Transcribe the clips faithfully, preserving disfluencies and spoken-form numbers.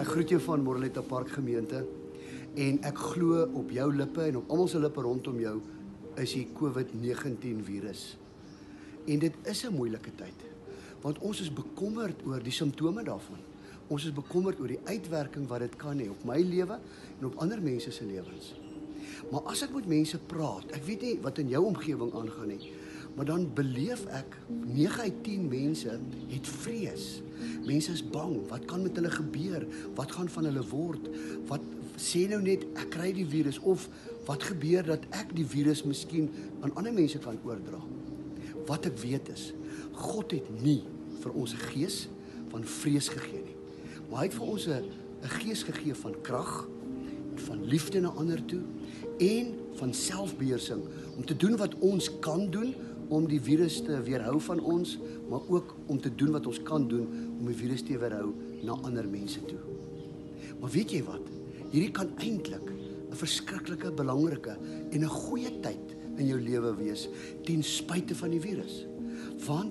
Ek groet jou van Moreletta Park gemeente en ek glo op jou lippe en op almal se lippe rondom jou is die COVID negentien virus. En dit is 'n moeilike tyd, want ons is bekommerd oor die simptome daarvan. Ons is bekommerd oor die uitwerking wat dit kan hê op my lewe en op ander mense se lewens. Maar as ek met mense praat, ek weet nie wat in jou omgewing aangaan nie, maar dan beleef ek nege uit tien mense het vrees. Mense is bang, wat kan met hulle gebeur? Wat gaan van hulle word? Wat sê nou net ek kry die virus of wat gebeur dat ek die virus miskien aan ander mense kan oordra? Wat ek weet is, God het nie vir ons 'n gees van vrees gegee nie. Maar hy het vir ons 'n 'n gees gegee van krag, van liefde na ander toe en van selfbeheersing om te doen wat ons kan doen om die virus te weerhou van ons, maar ook om te doen wat ons kan doen om die virus te weerhou na ander mense toe. Maar weet jy wat? Hierdie kan eintlik 'n verskriklike, belangrike en 'n goeie tyd in jou lewe wees ten spyte van die virus. Want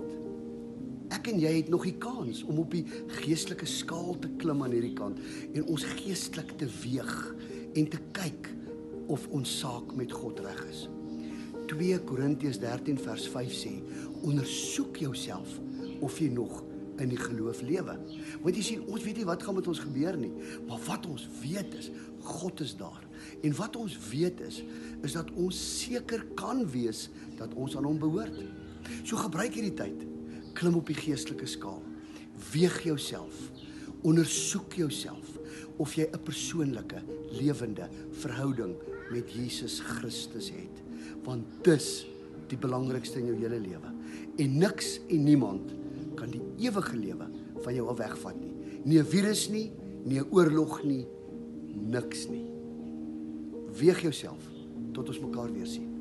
ek en jy het nog die kans om op die geestelike skaal te klim aan hierdie kant en ons geestelik te weeg en te kyk of ons saak met God reg is. twee Korintiërs dertien vers vyf sê, ondersoek jouself of jy nog in die geloof lewe. Want jy sien, ons weet nie wat gaan met ons gebeur nie, maar wat ons weet is, God is daar. En wat ons weet is, is dat ons seker kan wees dat ons aan hom behoort. So gebruik hierdie tyd, klim op die geestelike skaal, weeg jouself, ondersoek jouself of jy 'n persoonlike, lewende verhouding met Jesus Christus het. Want dis die belangrikste in jou hele lewe. En niks en niemand kan die ewige lewe van jou al wegvat nie. Nie 'n virus nie, nie 'n oorlog nie, niks nie. Weeg jouself tot ons mekaar weer sien.